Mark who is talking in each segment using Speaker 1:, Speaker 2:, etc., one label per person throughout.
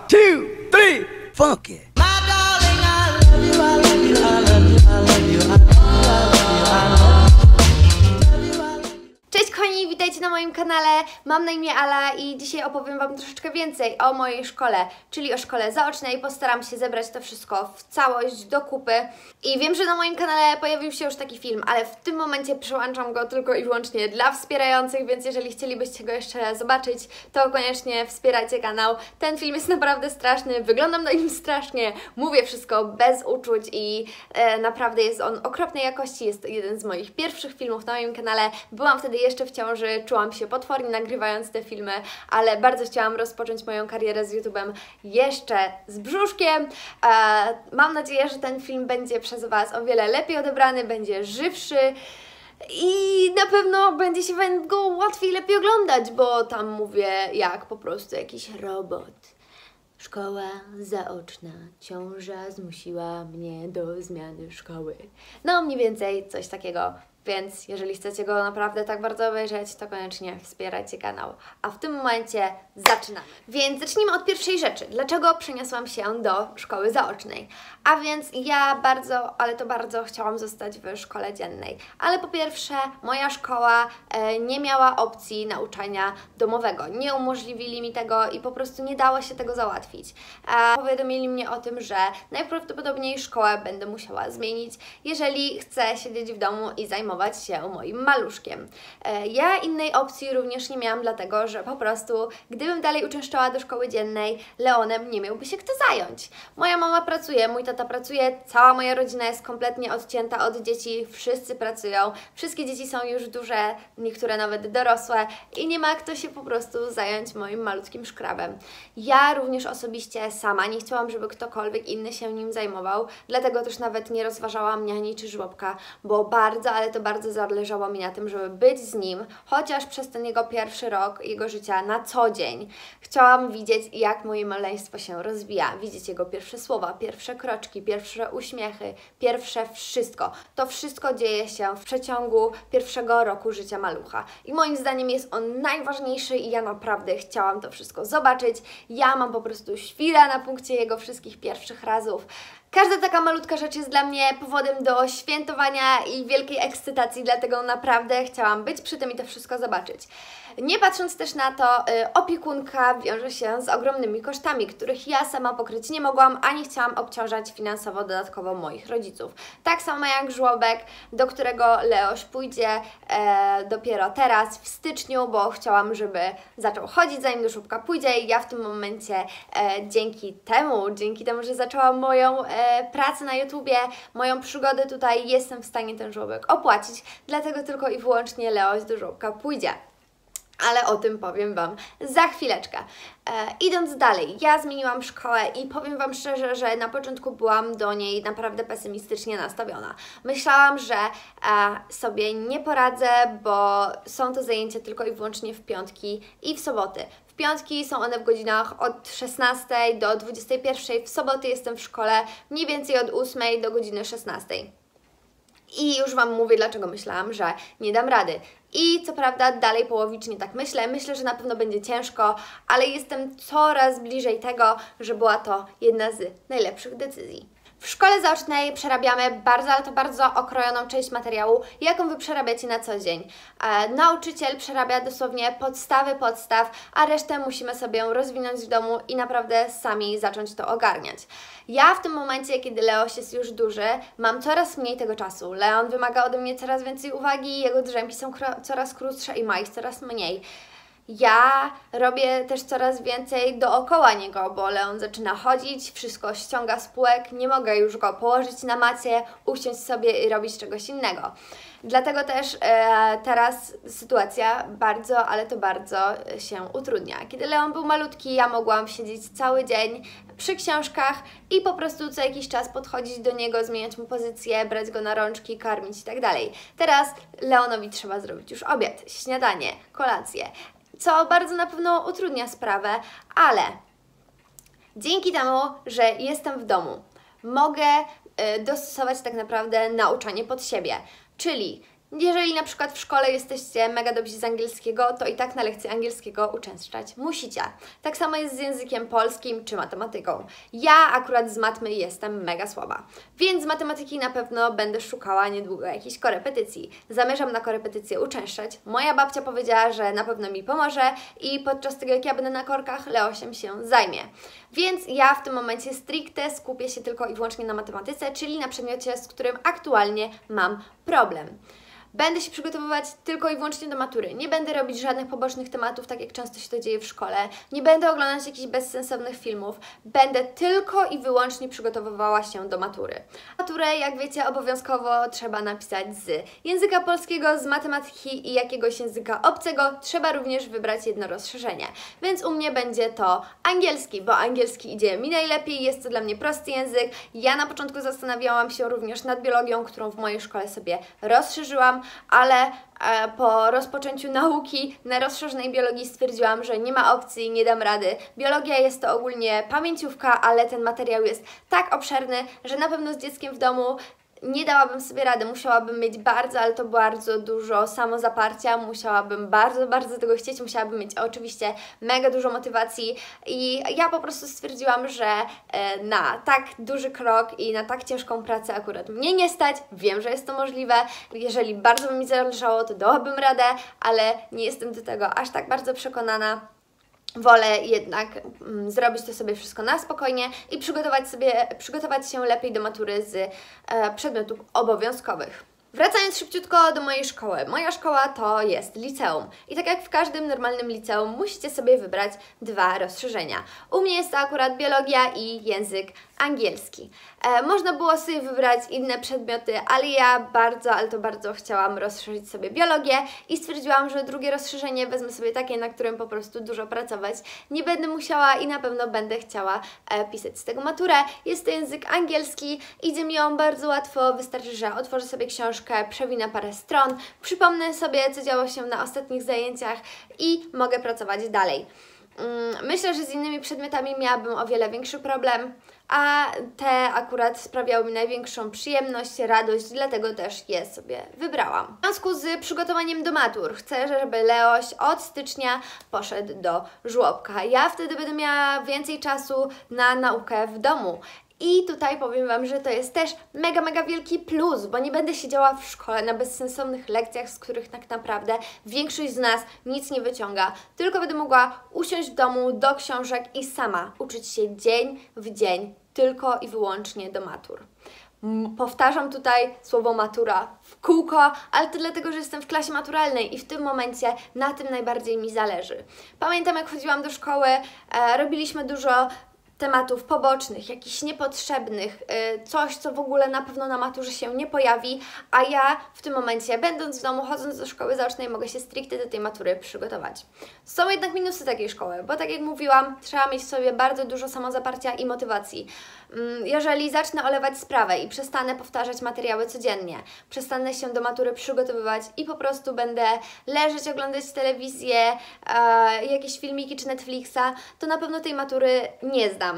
Speaker 1: 2, 3, funk it.
Speaker 2: Cześć kochani, witajcie na moim kanale, mam na imię Ala i dzisiaj opowiem Wam troszeczkę więcej o mojej szkole, czyli o szkole zaocznej. Postaram się zebrać to wszystko w całość, do kupy. I wiem, że na moim kanale pojawił się już taki film, ale w tym momencie przełączam go tylko i wyłącznie dla wspierających, więc jeżeli chcielibyście go jeszcze raz zobaczyć, to koniecznie wspierajcie kanał. Ten film jest naprawdę straszny, wyglądam na nim strasznie, mówię wszystko bez uczuć i naprawdę jest on okropnej jakości. Jest to jeden z moich pierwszych filmów na moim kanale. Byłam wtedy jeszcze w ciąży, czułam się potwornie nagrywając te filmy, ale bardzo chciałam rozpocząć moją karierę z YouTube'em jeszcze z brzuszkiem. Mam nadzieję, że ten film będzie przez Was o wiele lepiej odebrany, będzie żywszy i na pewno będzie się go łatwiej, lepiej oglądać, bo tam mówię jak po prostu jakiś robot. Szkoła zaoczna, ciąża zmusiła mnie do zmiany szkoły. No mniej więcej coś takiego. Więc jeżeli chcecie go naprawdę tak bardzo obejrzeć, to koniecznie wspierajcie kanał. A w tym momencie zaczynamy. Więc zacznijmy od pierwszej rzeczy. Dlaczego przeniosłam się do szkoły zaocznej? A więc ja bardzo, ale to bardzo chciałam zostać w szkole dziennej. Ale po pierwsze, moja szkoła nie miała opcji nauczania domowego. Nie umożliwili mi tego i po prostu nie dało się tego załatwić. Powiadomili mnie o tym, że najprawdopodobniej szkołę będę musiała zmienić, jeżeli chcę siedzieć w domu i zajmować się moim maluszkiem. Ja innej opcji również nie miałam, dlatego że po prostu gdybym dalej uczęszczała do szkoły dziennej, Leonem nie miałby się kto zająć. Moja mama pracuje, mój tata pracuje, cała moja rodzina jest kompletnie odcięta od dzieci, wszyscy pracują, wszystkie dzieci są już duże, niektóre nawet dorosłe i nie ma kto się po prostu zająć moim malutkim szkrabem. Ja również osobiście sama nie chciałam, żeby ktokolwiek inny się nim zajmował, dlatego też nawet nie rozważałam niani czy żłobka, bo bardzo, ale to bardzo zależało mi na tym, żeby być z nim, chociaż przez ten jego pierwszy rok jego życia na co dzień. Chciałam widzieć, jak moje maleństwo się rozwija, widzieć jego pierwsze słowa, pierwsze kroczki, pierwsze uśmiechy, pierwsze wszystko. To wszystko dzieje się w przeciągu pierwszego roku życia malucha. I moim zdaniem jest on najważniejszy i ja naprawdę chciałam to wszystko zobaczyć. Ja mam po prostu świra na punkcie jego wszystkich pierwszych razów. Każda taka malutka rzecz jest dla mnie powodem do świętowania i wielkiej ekscytacji, dlatego naprawdę chciałam być przy tym i to wszystko zobaczyć. Nie patrząc też na to, opiekunka wiąże się z ogromnymi kosztami, których ja sama pokryć nie mogłam, ani chciałam obciążać finansowo dodatkowo moich rodziców. Tak samo jak żłobek, do którego Leoś pójdzie dopiero teraz w styczniu, bo chciałam, żeby zaczął chodzić, zanim do żłobka pójdzie i ja w tym momencie dzięki temu, że zaczęłam moją pracę na YouTubie, moją przygodę tutaj, jestem w stanie ten żłobek opłacić, dlatego tylko i wyłącznie Leoś do żłobka pójdzie. Ale o tym powiem Wam za chwileczkę. Idąc dalej, ja zmieniłam szkołę i powiem Wam szczerze, że na początku byłam do niej naprawdę pesymistycznie nastawiona. Myślałam, że sobie nie poradzę, bo są to zajęcia tylko i wyłącznie w piątki i w soboty. W piątki są one w godzinach od 16 do 21, w soboty jestem w szkole mniej więcej od 8 do godziny 16. I już Wam mówię, dlaczego myślałam, że nie dam rady. I co prawda dalej połowicznie tak myślę. Myślę, że na pewno będzie ciężko, ale jestem coraz bliżej tego, że była to jedna z najlepszych decyzji. W szkole zaocznej przerabiamy bardzo, ale to bardzo okrojoną część materiału, jaką Wy przerabiacie na co dzień. Nauczyciel przerabia dosłownie podstawy podstaw, a resztę musimy sobie rozwinąć w domu i naprawdę sami zacząć to ogarniać. Ja w tym momencie, kiedy Leoś jest już duży, mam coraz mniej tego czasu. Leon wymaga ode mnie coraz więcej uwagi, jego drzemki są coraz krótsze i ma ich coraz mniej. Ja robię też coraz więcej dookoła niego, bo Leon zaczyna chodzić, wszystko ściąga z półek, nie mogę już go położyć na macie, usiąść sobie i robić czegoś innego. Dlatego też teraz sytuacja bardzo, ale to bardzo się utrudnia. Kiedy Leon był malutki, ja mogłam siedzieć cały dzień przy książkach i po prostu co jakiś czas podchodzić do niego, zmieniać mu pozycję, brać go na rączki, karmić i tak dalej. Teraz Leonowi trzeba zrobić już obiad, śniadanie, kolację, co bardzo na pewno utrudnia sprawę, ale dzięki temu, że jestem w domu, mogę dostosować tak naprawdę nauczanie pod siebie. Czyli Jeżeli na przykład w szkole jesteście mega dobrzy z angielskiego, to i tak na lekcję angielskiego uczęszczać musicie. Tak samo jest z językiem polskim czy matematyką. Ja akurat z matmy jestem mega słaba, więc z matematyki na pewno będę szukała niedługo jakiejś korepetycji. Zamierzam na korepetycję uczęszczać. Moja babcia powiedziała, że na pewno mi pomoże i podczas tego, jak ja będę na korkach, Leosiem się zajmie. Więc ja w tym momencie stricte skupię się tylko i wyłącznie na matematyce, czyli na przedmiocie, z którym aktualnie mam problem. Będę się przygotowywać tylko i wyłącznie do matury. Nie będę robić żadnych pobocznych tematów, tak jak często się to dzieje w szkole. Nie będę oglądać jakichś bezsensownych filmów. Będę tylko i wyłącznie przygotowywała się do matury. Maturę, jak wiecie, obowiązkowo trzeba napisać z języka polskiego, z matematyki i jakiegoś języka obcego. Trzeba również wybrać jedno rozszerzenie. Więc u mnie będzie to angielski, bo angielski idzie mi najlepiej, jest to dla mnie prosty język. Ja na początku zastanawiałam się również nad biologią, którą w mojej szkole sobie rozszerzyłam, ale po rozpoczęciu nauki na rozszerzonej biologii stwierdziłam, że nie ma opcji, nie dam rady. Biologia jest to ogólnie pamięciówka, ale ten materiał jest tak obszerny, że na pewno z dzieckiem w domu nie dałabym sobie rady, musiałabym mieć bardzo, ale to bardzo dużo samozaparcia, musiałabym bardzo tego chcieć, musiałabym mieć oczywiście mega dużo motywacji i ja po prostu stwierdziłam, że na tak duży krok i na tak ciężką pracę akurat mnie nie stać, wiem, że jest to możliwe, jeżeli bardzo by mi zależało, to dałabym radę, ale nie jestem do tego aż tak bardzo przekonana. Wolę jednak zrobić to sobie wszystko na spokojnie i przygotować się lepiej do matury z przedmiotów obowiązkowych. Wracając szybciutko do mojej szkoły. Moja szkoła to jest liceum. I tak jak w każdym normalnym liceum musicie sobie wybrać dwa rozszerzenia. U mnie jest to akurat biologia i język angielski. Można było sobie wybrać inne przedmioty, ale ja bardzo chciałam rozszerzyć sobie biologię i stwierdziłam, że drugie rozszerzenie wezmę sobie takie, na którym po prostu dużo pracować nie będę musiała i na pewno będę chciała pisać z tego maturę. Jest to język angielski, idzie mi on bardzo łatwo, wystarczy, że otworzę sobie książkę, przewinę parę stron, przypomnę sobie, co działo się na ostatnich zajęciach i mogę pracować dalej. Myślę, że z innymi przedmiotami miałabym o wiele większy problem, a te akurat sprawiały mi największą przyjemność, radość, dlatego też je sobie wybrałam. W związku z przygotowaniem do matur chcę, żeby Leoś od stycznia poszedł do żłobka. Ja wtedy będę miała więcej czasu na naukę w domu. I tutaj powiem Wam, że to jest też mega wielki plus, bo nie będę siedziała w szkole na bezsensownych lekcjach, z których tak naprawdę większość z nas nic nie wyciąga, tylko będę mogła usiąść w domu do książek i sama uczyć się dzień w dzień, tylko i wyłącznie do matur. Powtarzam tutaj słowo matura w kółko, ale to dlatego, że jestem w klasie maturalnej i w tym momencie na tym najbardziej mi zależy. Pamiętam, jak chodziłam do szkoły, robiliśmy dużo tematów pobocznych, jakichś niepotrzebnych, coś, co w ogóle na pewno na maturze się nie pojawi, a ja w tym momencie, będąc w domu, chodząc do szkoły zaocznej, mogę się stricte do tej matury przygotować. Są jednak minusy takiej szkoły, bo tak jak mówiłam, trzeba mieć w sobie bardzo dużo samozaparcia i motywacji. Jeżeli zacznę olewać sprawę i przestanę powtarzać materiały codziennie, przestanę się do matury przygotowywać i po prostu będę leżeć, oglądać telewizję, jakieś filmiki czy Netflixa, to na pewno tej matury nie zdam.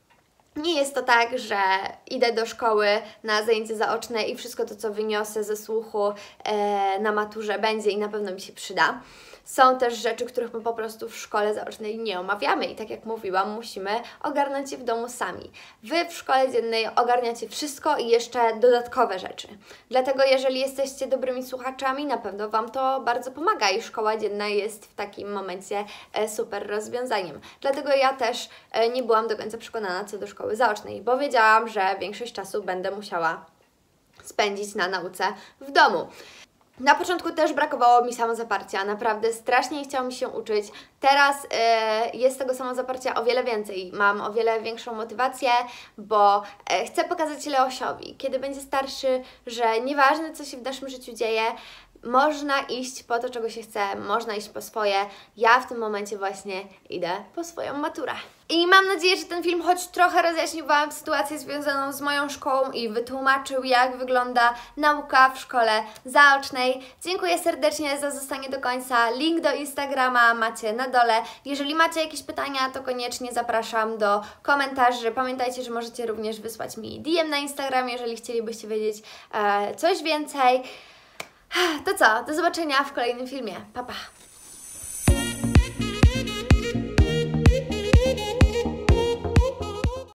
Speaker 2: Nie jest to tak, że idę do szkoły na zajęcie zaoczne i wszystko to, co wyniosę ze słuchu na maturze będzie i na pewno mi się przyda. Są też rzeczy, których my po prostu w szkole zaocznej nie omawiamy i tak jak mówiłam, musimy ogarnąć je w domu sami. Wy w szkole dziennej ogarniacie wszystko i jeszcze dodatkowe rzeczy. Dlatego jeżeli jesteście dobrymi słuchaczami, na pewno Wam to bardzo pomaga i szkoła dzienna jest w takim momencie super rozwiązaniem. Dlatego ja też nie byłam do końca przekonana co do szkoły zaocznej, bo wiedziałam, że większość czasu będę musiała spędzić na nauce w domu. Na początku też brakowało mi samozaparcia, naprawdę strasznie chciało mi się uczyć. Teraz jest tego samozaparcia o wiele więcej, mam o wiele większą motywację, bo chcę pokazać Leosiowi, kiedy będzie starszy, że nieważne co się w naszym życiu dzieje, można iść po to, czego się chce, można iść po swoje. Ja w tym momencie właśnie idę po swoją maturę. I mam nadzieję, że ten film choć trochę rozjaśnił Wam sytuację związaną z moją szkołą i wytłumaczył, jak wygląda nauka w szkole zaocznej. Dziękuję serdecznie za zostanie do końca. Link do Instagrama macie na dole. Jeżeli macie jakieś pytania, to koniecznie zapraszam do komentarzy. Pamiętajcie, że możecie również wysłać mi DM na Instagramie, jeżeli chcielibyście wiedzieć coś więcej. To co? Do zobaczenia w kolejnym filmie. Pa, pa.